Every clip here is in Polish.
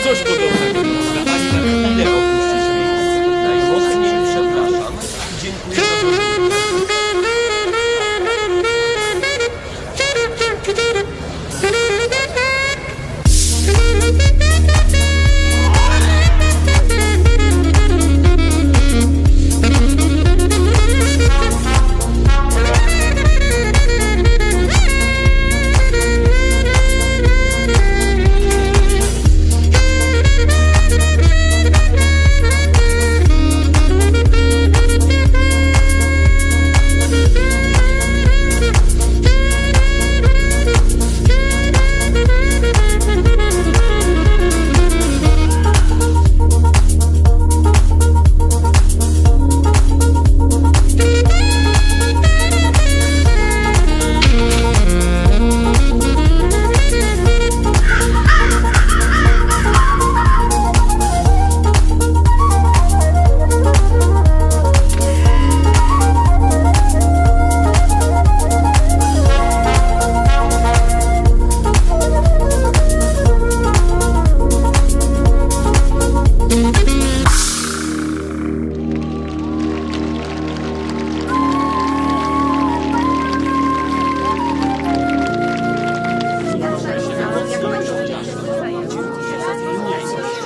Coś podobnego nie można ani na chwilę opuścić miejsca. Najmocniej przepraszam i dziękuję za zrozumienie.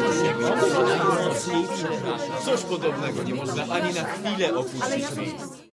Coś podobnego nie można ani na chwilę opuścić miejsca.